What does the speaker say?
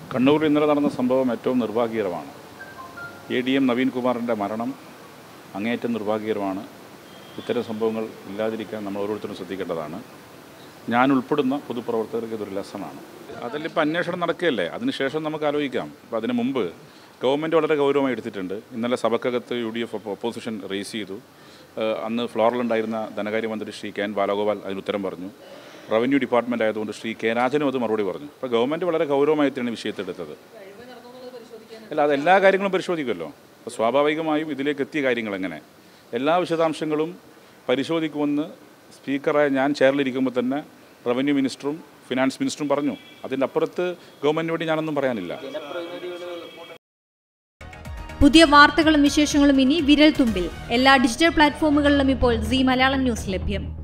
കണ്ണൂരിൽ ഇന്നലെ നടന്ന സംഭവം ഏറ്റവും നിർഭാഗ്യകരമാണ്. ADM നവീൻ കുമാറിൻ്റെ മരണം അങ്ങേയറ്റം നിർഭാഗ്യകരമാണ്. ഇത്തരം സംഭവങ്ങൾ ഇല്ലാതിരിക്കാൻ നമ്മൾ ഓരോരുത്തരും ശ്രദ്ധിക്കേണ്ടതാണ്. ഞാൻ ഉൾപ്പെടുന്ന പൊതുപ്രവർത്തകർക്ക് ഇതൊരു ലെസണാണ്. അതിലിപ്പോൾ അന്വേഷണം നടക്കുകയല്ലേ, അതിനുശേഷം നമുക്ക് ആലോചിക്കാം. അപ്പോൾ അതിന് മുമ്പ് ഗവൺമെൻറ് വളരെ ഗൗരവമായി എടുത്തിട്ടുണ്ട്. ഇന്നലെ സഭക്കകത്ത് UDF ഒപ്പോസിഷൻ റേസ് ചെയ്തു. അന്ന് ഫ്ലോറിലുണ്ടായിരുന്ന ധനകാര്യമന്ത്രി ശ്രീ KN ബാലഗോപാൽ അതിന് ഉത്തരം പറഞ്ഞു. റവന്യൂ ഡിപ്പാർട്ട്മെൻറ്റ് ആയതുകൊണ്ട് ശ്രീ K രാജനും അത് മറുപടി പറഞ്ഞു. അപ്പോൾ ഗവൺമെൻറ് വളരെ ഗൗരവമായിട്ടാണ് വിഷയത്തെടുത്തത്. അല്ല, അതെല്ലാ കാര്യങ്ങളും പരിശോധിക്കുമല്ലോ. അപ്പോൾ സ്വാഭാവികമായും ഇതിലേക്ക് എത്തിയ കാര്യങ്ങൾ എങ്ങനെ എല്ലാ വിശദാംശങ്ങളും പരിശോധിക്കുമെന്ന് സ്പീക്കറായ ഞാൻ ചെയറിലിരിക്കുമ്പോൾ തന്നെ റവന്യൂ മിനിസ്റ്ററും ഫിനാൻസ് മിനിസ്റ്ററും പറഞ്ഞു. അതിൻ്റെ അപ്പുറത്ത് ഗവൺമെൻറ്റിന് വേണ്ടി ഞാനൊന്നും പറയാനില്ല. പുതിയ വാർത്തകളും വിശേഷങ്ങളും ഇനി വിരൽ തുമ്പിൽ. എല്ലാ ഡിജിറ്റൽ പ്ലാറ്റ്ഫോമുകളിലും ഇപ്പോൾ Zee മലയാളം ന്യൂസ് ലഭ്യം.